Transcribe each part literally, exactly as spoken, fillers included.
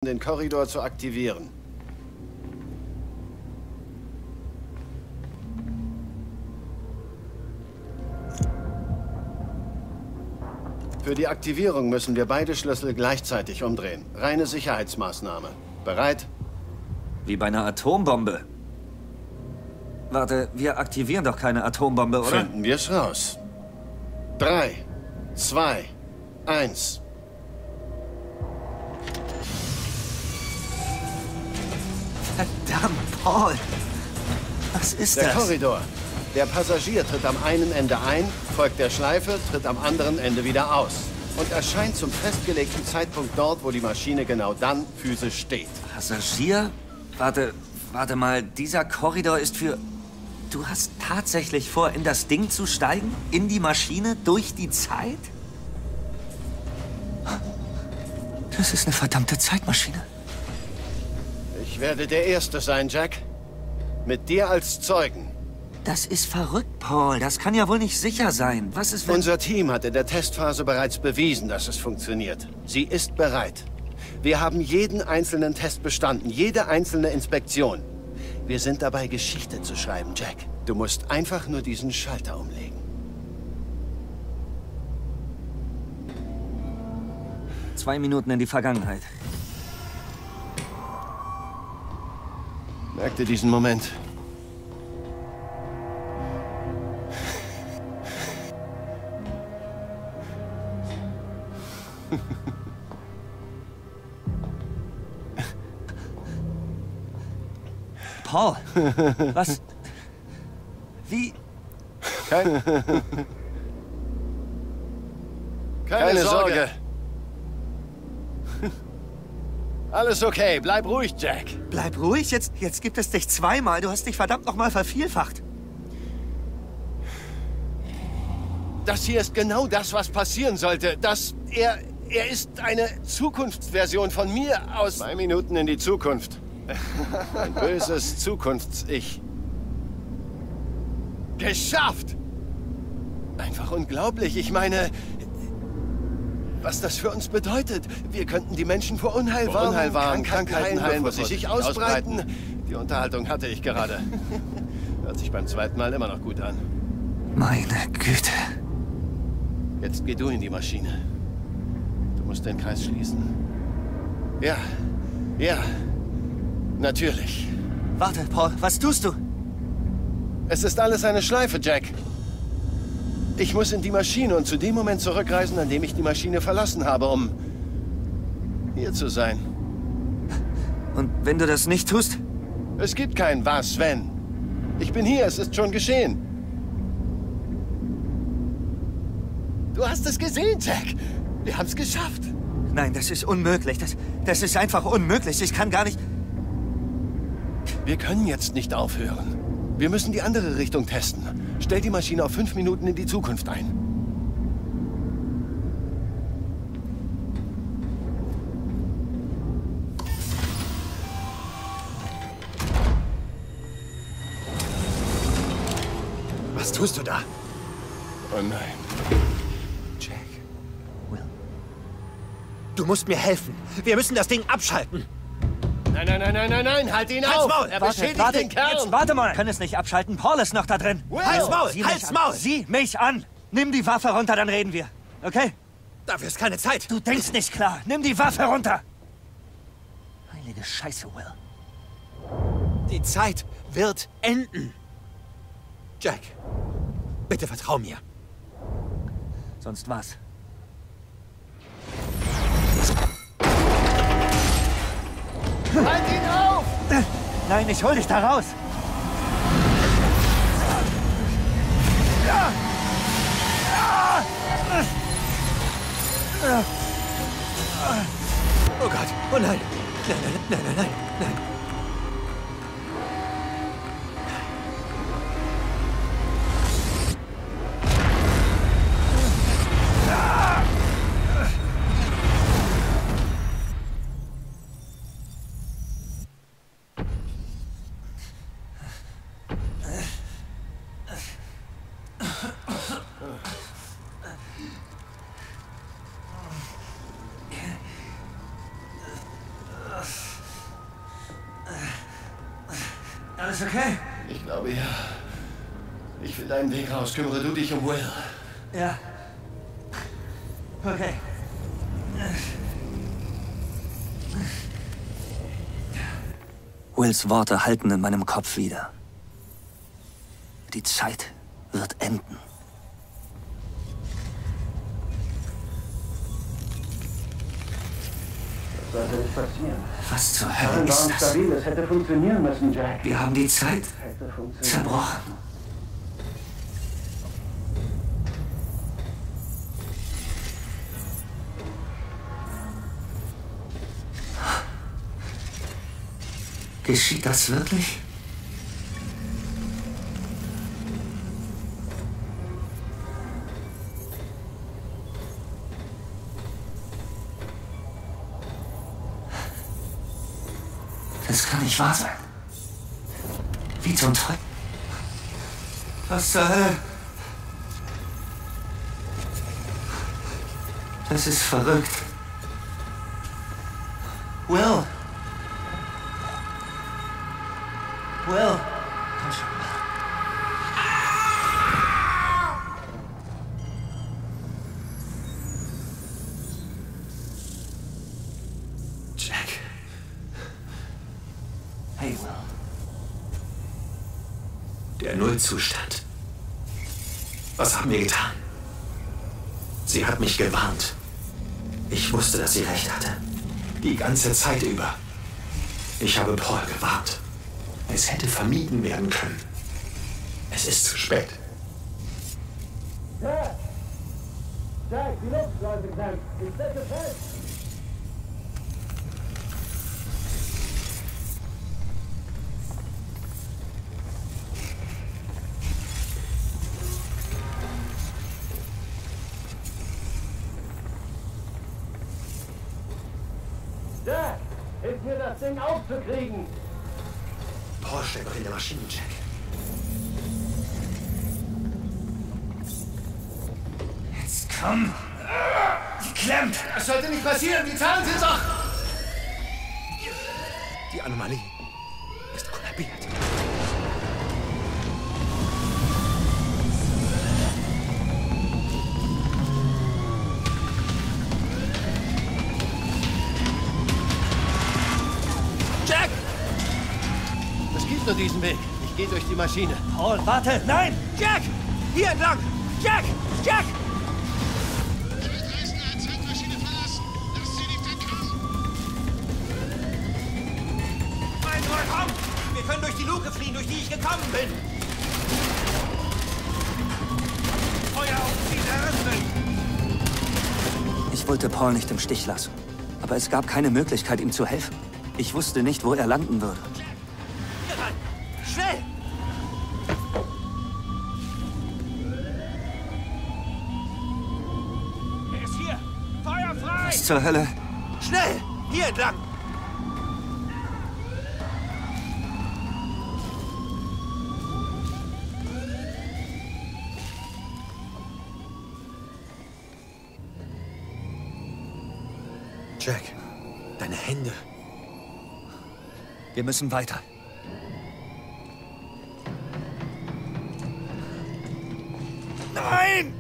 den Korridor zu aktivieren. Für die Aktivierung müssen wir beide Schlüssel gleichzeitig umdrehen. Reine Sicherheitsmaßnahme. Bereit? Wie bei einer Atombombe. Warte, wir aktivieren doch keine Atombombe, oder? Finden wir es raus. Drei, zwei, eins. Verdammt, Paul. Was ist Der das? Korridor. Der Passagier tritt am einen Ende ein, folgt der Schleife, tritt am anderen Ende wieder aus. Und erscheint zum festgelegten Zeitpunkt dort, wo die Maschine genau dann physisch steht. Passagier? Warte, warte mal, dieser Korridor ist für... Du hast tatsächlich vor, in das Ding zu steigen? In die Maschine? Durch die Zeit? Das ist eine verdammte Zeitmaschine. Ich werde der Erste sein, Jack. Mit dir als Zeugen. Das ist verrückt, Paul. Das kann ja wohl nicht sicher sein. Was ist, wenn... Unser Team hat in der Testphase bereits bewiesen, dass es funktioniert. Sie ist bereit. Wir haben jeden einzelnen Test bestanden, jede einzelne Inspektion. Wir sind dabei, Geschichte zu schreiben, Jack. Du musst einfach nur diesen Schalter umlegen. Zwei Minuten in die Vergangenheit. Merk dir diesen Moment. Paul, was? Wie? Kein... Keine, Keine Sorge. Sorge. Alles okay. Bleib ruhig, Jack. Bleib ruhig. Jetzt, jetzt gibt es dich zweimal. Du hast dich verdammt nochmal vervielfacht. Das hier ist genau das, was passieren sollte. Das... Er... Er ist eine Zukunftsversion von mir aus... Zwei Minuten in die Zukunft. Ein böses Zukunfts-Ich. Geschafft! Einfach unglaublich. Ich meine, was das für uns bedeutet. Wir könnten die Menschen vor Unheil warnen, Unheil warnen Krankheiten heilen, bevor sie sich ausbreiten. Die Unterhaltung hatte ich gerade. Hört sich beim zweiten Mal immer noch gut an. Meine Güte. Jetzt geh du in die Maschine. Du musst den Kreis schließen. Ja, ja. Natürlich. Warte, Paul, was tust du? Es ist alles eine Schleife, Jack. Ich muss in die Maschine und zu dem Moment zurückreisen, an dem ich die Maschine verlassen habe, um hier zu sein. Und wenn du das nicht tust? Es gibt kein Was, wenn. Ich bin hier, es ist schon geschehen. Du hast es gesehen, Jack. Wir haben es geschafft. Nein, das ist unmöglich. Das, das ist einfach unmöglich. Ich kann gar nicht... Wir können jetzt nicht aufhören. Wir müssen die andere Richtung testen. Stell die Maschine auf fünf Minuten in die Zukunft ein. Was tust du da? Oh nein. Jack. Will. Du musst mir helfen. Wir müssen das Ding abschalten. Nein, nein, nein, nein, nein, nein, halt ihn Halt's auf! Maul! Er Warte, beschädigt warte, den Kerl! Jetzt warte mal! Wir können es nicht abschalten. Paul ist noch da drin. Will! Halt's Maul! Sieh Halt's mich an. Maul! Sieh mich an! Nimm die Waffe runter, dann reden wir. Okay? Dafür ist keine Zeit. Du denkst nicht klar. Nimm die Waffe runter! Heilige Scheiße, Will. Die Zeit wird enden. Jack, bitte vertrau mir. Sonst was? Halt ihn auf! Nein, ich hol dich da raus! Oh Gott, oh nein. Nein, nein, nein, nein, nein, nein. Alles okay? Ich glaube, ja. Ich will deinen Weg raus. Kümmere du dich um Will. Ja. Okay. Wills Worte halten in meinem Kopf wieder. Die Zeit wird enden. Was sollte nicht passieren? Was zur Hölle ist das? Stabil. Es hätte funktionieren müssen, Jack. Wir haben die Zeit zerbrochen. Geschieht das wirklich? Das kann nicht wahr sein. Wie zum Teufel? Was zur Hölle? Das ist verrückt. Will! Will! Komm schon. Jack. Hey, Will. Der Nullzustand. Was haben wir getan? Sie hat mich gewarnt. Ich wusste, dass sie recht hatte. Die ganze Zeit über. Ich habe Paul gewarnt. Es hätte vermieden werden können. Es ist zu spät. Jack! Jack, die Luftschleuse klemmt. Ich stecke fest. Jack, hilf mir, das Ding aufzukriegen. Paul steckt noch in der Maschine, Jack. Jetzt komm! Die klemmt! Das sollte nicht passieren, die Zahlen sind doch... Die Anomalie ist kollabiert. Jack! Es gibt nur diesen Weg. Ich gehe durch die Maschine. Paul, warte! Nein! Jack! Hier entlang! Jack! Jack! Wir können durch die Luke fliehen, durch die ich gekommen bin. Feuer auf diese Rüstung! Ich wollte Paul nicht im Stich lassen. Aber es gab keine Möglichkeit, ihm zu helfen. Ich wusste nicht, wo er landen würde. Hier rein! Schnell! Er ist hier! Feuer frei! Was zur Hölle? Schnell! Hier entlang! Jack, deine Hände. Wir müssen weiter. Nein!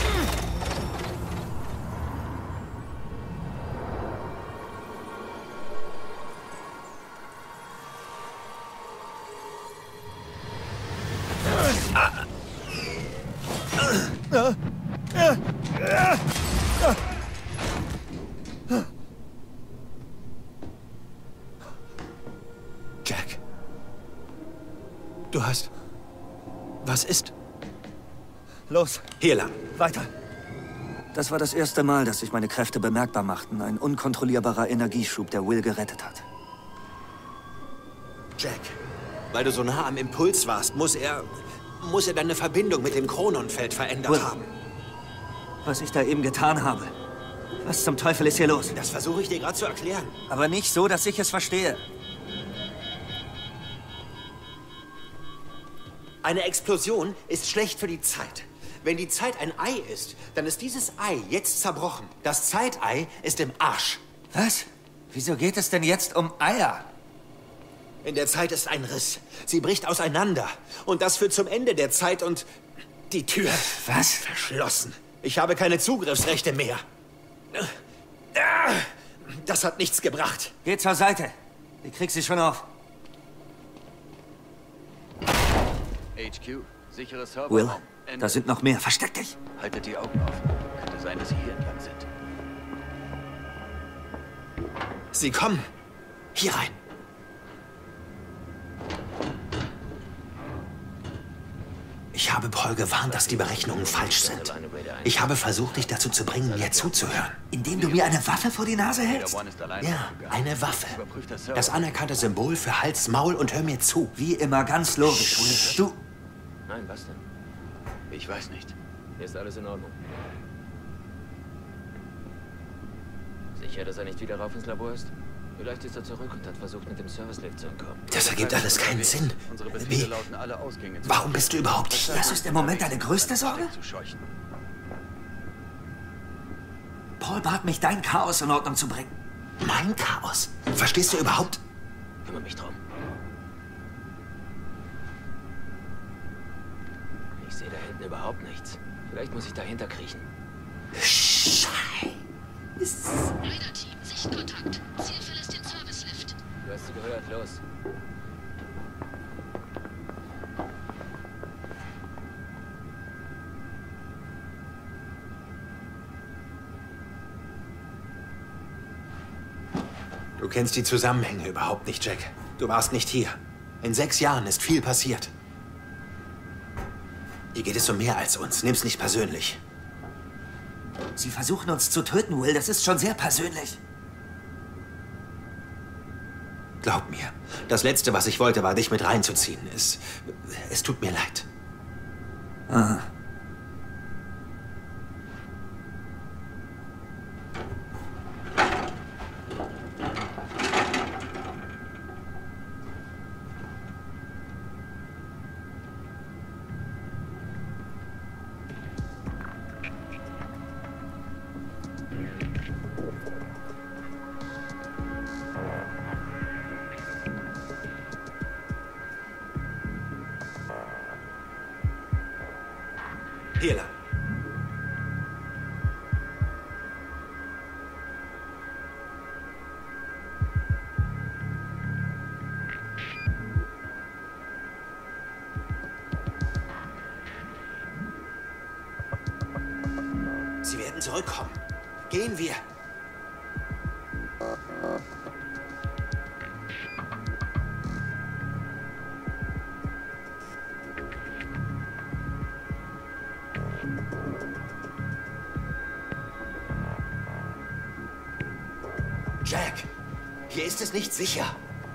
Jack. Du hast... Was ist? Los, Hier lang. weiter. Das war das erste Mal, dass sich meine Kräfte bemerkbar machten. Ein unkontrollierbarer Energieschub, der Will gerettet hat. Jack, weil du so nah am Impuls warst, muss er... muss er deine Verbindung mit dem Chrononfeld verändert Will. haben. Was ich da eben getan habe. Was zum Teufel ist hier los? Das versuche ich dir gerade zu erklären. Aber nicht so, dass ich es verstehe. Eine Explosion ist schlecht für die Zeit. Wenn die Zeit ein Ei ist, dann ist dieses Ei jetzt zerbrochen. Das Zeitei ist im Arsch. Was? Wieso geht es denn jetzt um Eier? In der Zeit ist ein Riss. Sie bricht auseinander. Und das führt zum Ende der Zeit und die Tür... Was? Verschlossen. Ich habe keine Zugriffsrechte mehr. Das hat nichts gebracht. Geh zur Seite. Ich krieg sie schon auf. H Q, sicheres Server. Will, da sind noch mehr. Versteck dich. Haltet die Augen offen. Könnte sein, dass sie hier entlang sind. Sie kommen. Hier rein. Ich habe Paul gewarnt, dass die Berechnungen falsch sind. Ich habe versucht, dich dazu zu bringen, mir zuzuhören. Indem du mir eine Waffe vor die Nase hältst? Ja, eine Waffe. Das anerkannte Symbol für Hals, Maul und hör mir zu. Wie immer ganz logisch, Will. Du... Nein, was denn? Ich weiß nicht. Hier ist alles in Ordnung. Sicher, dass er nicht wieder rauf ins Labor ist? Vielleicht ist er zurück und hat versucht, mit dem Service-Lift zu entkommen. Das ergibt alles keinen Sinn. Wie? Warum bist du überhaupt hier? Das ist im Moment deine größte Sorge? Paul bat mich, dein Chaos in Ordnung zu bringen. Mein Chaos? Verstehst du überhaupt? Kümmere mich drum. Ich sehe da hinten überhaupt nichts. Vielleicht muss ich dahinter kriechen. Scheiße. Raider-Team, Sichtkontakt. Ziel verlässt den Service-Lift. Du hast sie gehört, los. Du kennst die Zusammenhänge überhaupt nicht, Jack. Du warst nicht hier. In sechs Jahren ist viel passiert. Hier geht es um mehr als uns. Nimm's nicht persönlich. Sie versuchen uns zu töten, Will. Das ist schon sehr persönlich. Glaub mir, das Letzte, was ich wollte, war, dich mit reinzuziehen. Es, es tut mir leid. Aha. Hier lang. Sie werden zurückkommen. Gehen wir. Jack, hier ist es nicht sicher.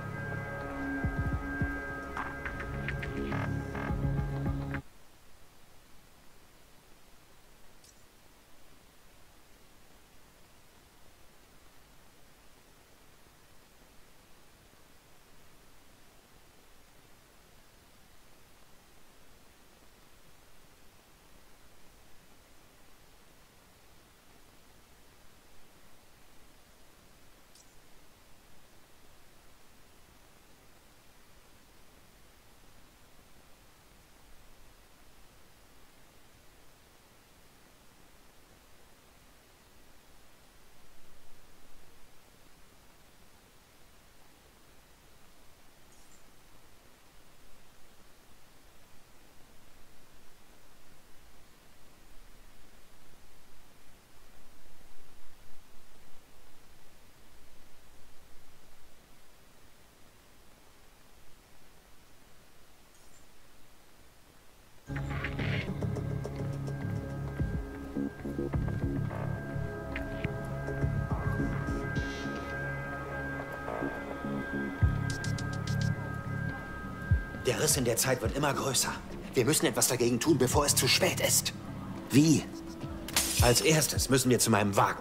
Der Riss in der Zeit wird immer größer. Wir müssen etwas dagegen tun, bevor es zu spät ist. Wie? Als erstes müssen wir zu meinem Wagen.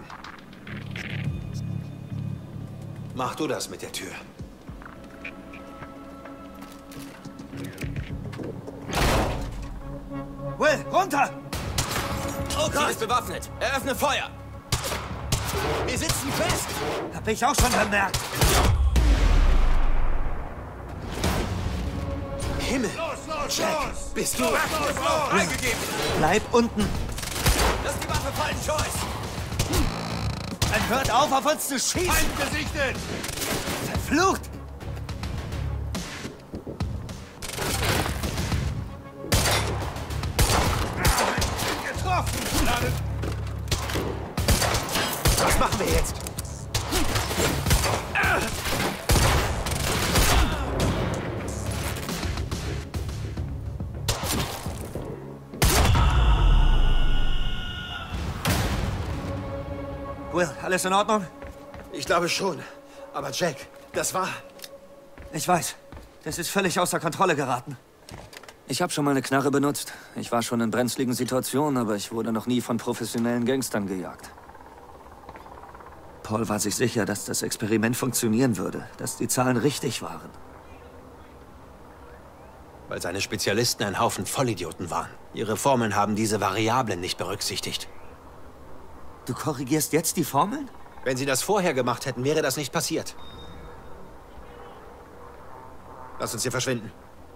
Mach du das mit der Tür. Will, runter! Oh Gott! Sie ist bewaffnet. Eröffne Feuer! Wir sitzen fest! Hab ich auch schon bemerkt. bist du? Freigegeben! Bleib unten! Lass die Waffe fallen, Joyce! Dann hört auf, auf uns zu schießen! Feind gesichtet! Verflucht! Getroffen! Was machen wir jetzt? Will, alles in Ordnung? Ich glaube schon. Aber Jack, das war... Ich weiß. Das ist völlig außer Kontrolle geraten. Ich habe schon mal eine Knarre benutzt. Ich war schon in brenzligen Situationen, aber ich wurde noch nie von professionellen Gangstern gejagt. Paul war sich sicher, dass das Experiment funktionieren würde, dass die Zahlen richtig waren. Weil seine Spezialisten ein Haufen Vollidioten waren. Ihre Formeln haben diese Variablen nicht berücksichtigt. Du korrigierst jetzt die Formeln? Wenn sie das vorher gemacht hätten, wäre das nicht passiert. Lass uns hier verschwinden.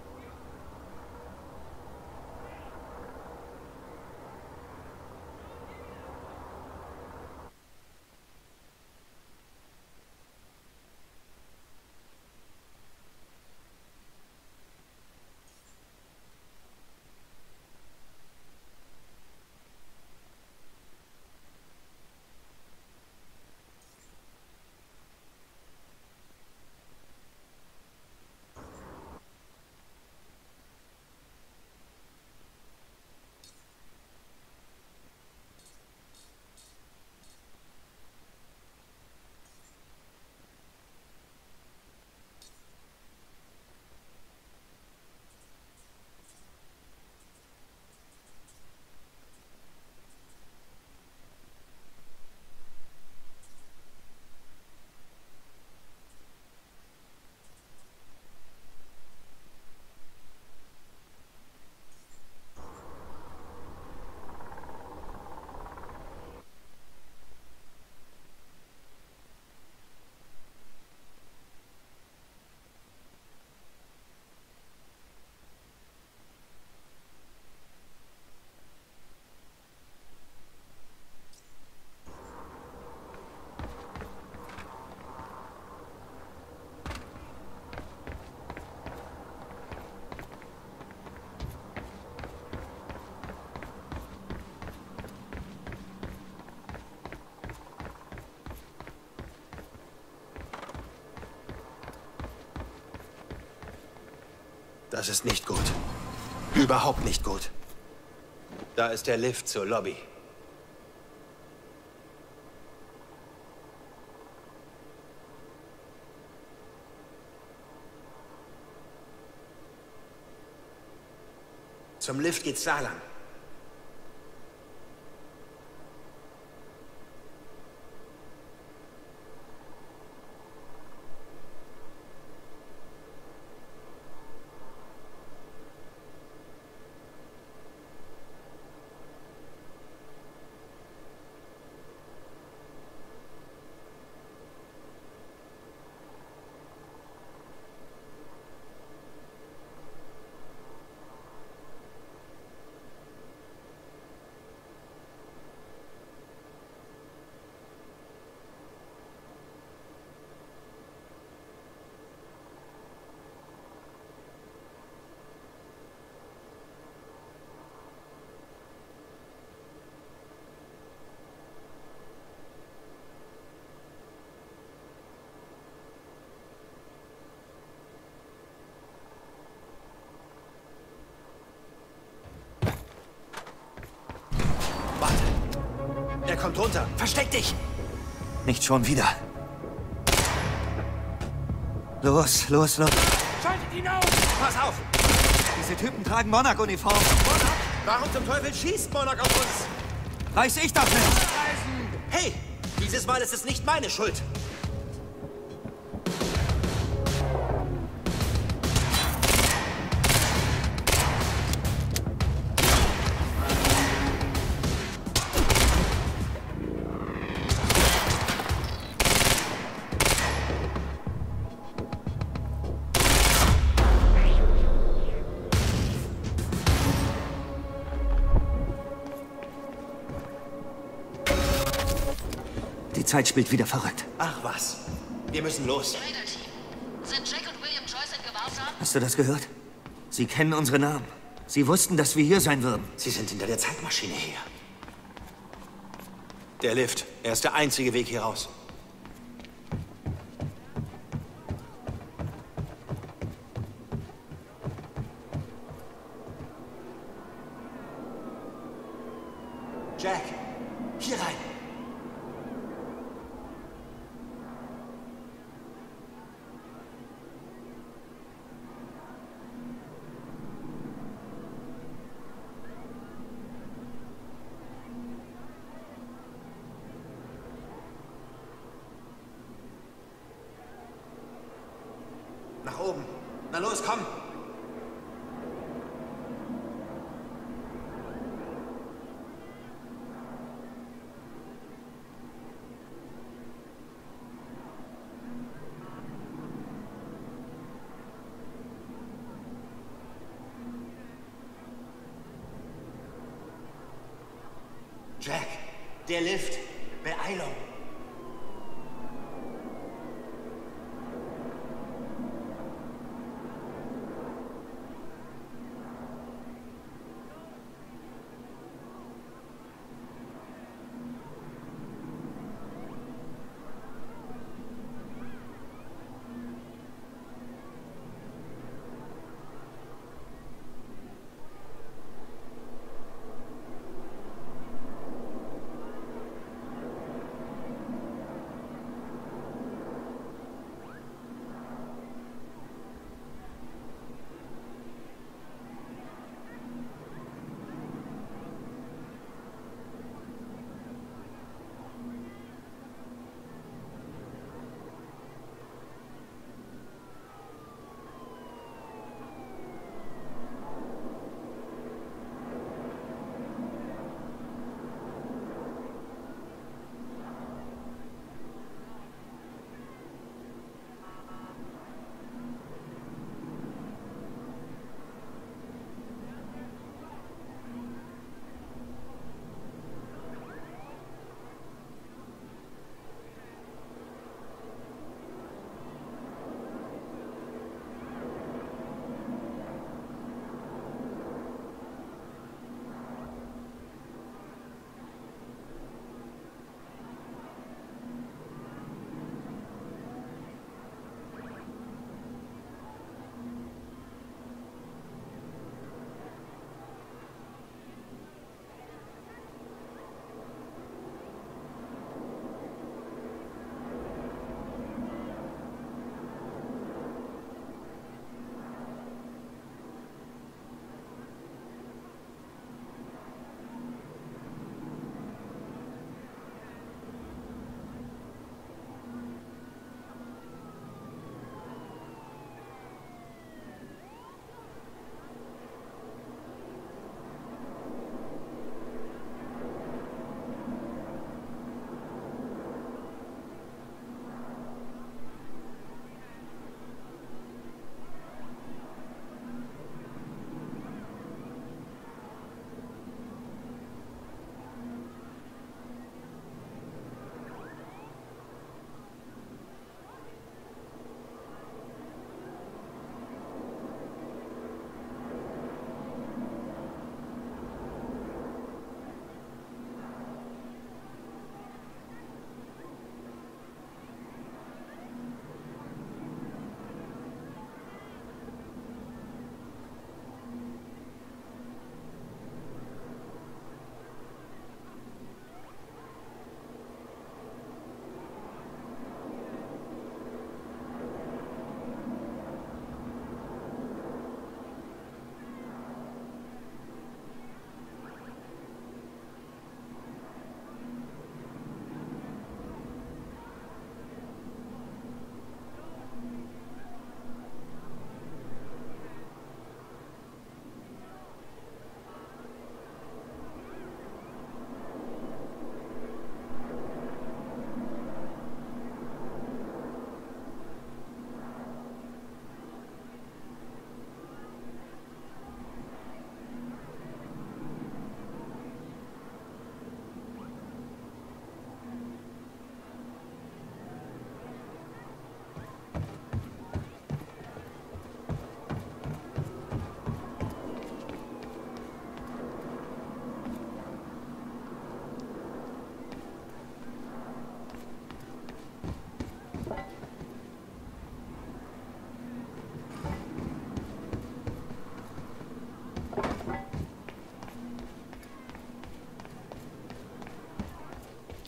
Das ist nicht gut. Überhaupt nicht gut. Da ist der Lift zur Lobby. Zum Lift geht's da lang. Er kommt runter. Versteck dich! Nicht schon wieder. Los, los, los. Schaltet ihn auf! Pass auf! Diese Typen tragen Monarch-Uniformen. Monarch? Warum zum Teufel schießt Monarch auf uns? Weiß ich doch nicht. Hey! Dieses Mal ist es nicht meine Schuld. Zeit spielt wieder verrückt. Ach was. Wir müssen los. Raider-Team. Sind Jack und William Joyce in Gewahrsam? Hast du das gehört? Sie kennen unsere Namen. Sie wussten, dass wir hier sein würden. Sie sind hinter der Zeitmaschine her. Der Lift. Er ist der einzige Weg hier raus. Jack, hier rein. Nach oben. Na los, komm. Jack, der Lift. Beeilung.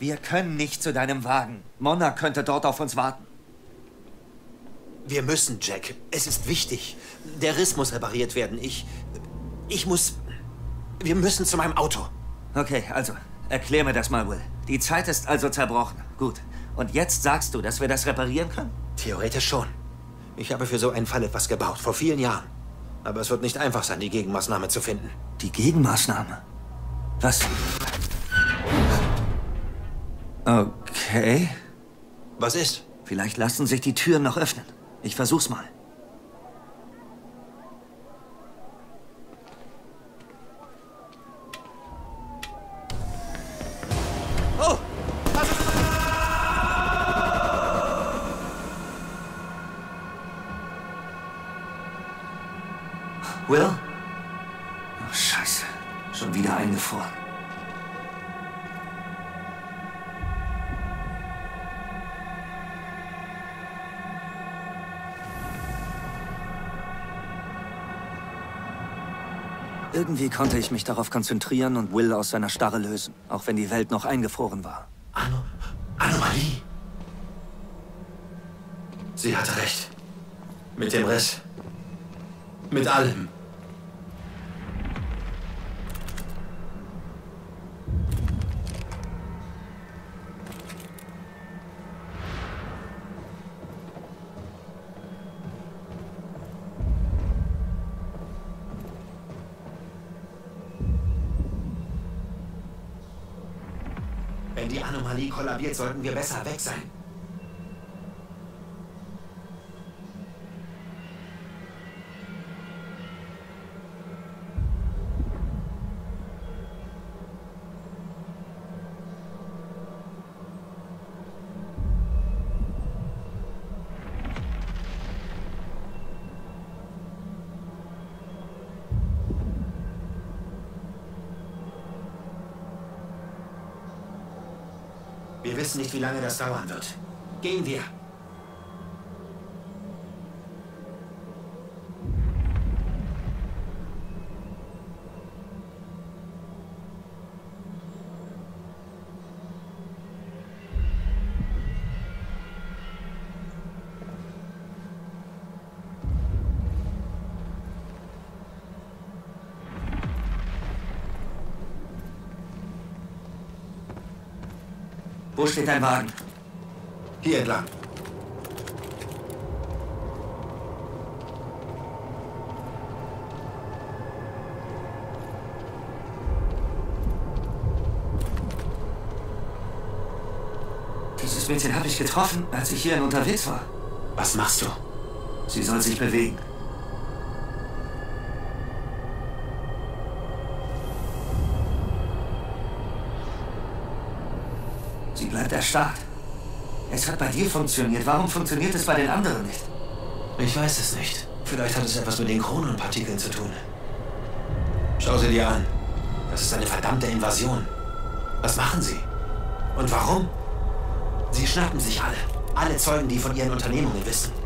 Wir können nicht zu deinem Wagen. Monna könnte dort auf uns warten. Wir müssen, Jack. Es ist wichtig. Der Riss muss repariert werden. Ich... Ich muss... Wir müssen zu meinem Auto. Okay, also, erklär mir das mal, Will. Die Zeit ist also zerbrochen. Gut. Und jetzt sagst du, dass wir das reparieren können? Theoretisch schon. Ich habe für so einen Fall etwas gebaut, vor vielen Jahren. Aber es wird nicht einfach sein, die Gegenmaßnahme zu finden. Die Gegenmaßnahme? Was? Okay. Was ist? Vielleicht lassen sich die Türen noch öffnen. Ich versuch's mal. Oh! Will? Oh, Scheiße. Schon wieder eingefroren. Irgendwie konnte ich mich darauf konzentrieren und Will aus seiner Starre lösen, auch wenn die Welt noch eingefroren war. Ano Anomalie. Sie hatte recht. Mit dem Riss. Mit allem. Wenn die Anomalie kollabiert, sollten wir besser weg sein. Wir wissen nicht, wie lange das dauern wird. Gehen wir. Wo steht dein Wagen? Hier entlang. Dieses Mädchen habe ich getroffen, als ich hierhin unterwegs war. Was machst du? Sie soll sich bewegen. Sie bleibt erstarrt. Es hat bei dir funktioniert. Warum funktioniert es bei den anderen nicht? Ich weiß es nicht. Vielleicht hat es etwas mit den Kronenpartikeln zu tun. Schau sie dir an. Das ist eine verdammte Invasion. Was machen sie? Und warum? Sie schnappen sich alle. Alle Zeugen, die von ihren Unternehmungen wissen.